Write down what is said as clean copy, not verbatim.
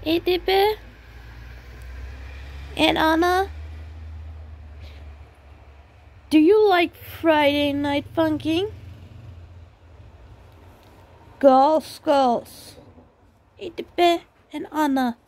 Edibe and Anna, do you like Friday night funking? Girls, Edibe and Anna.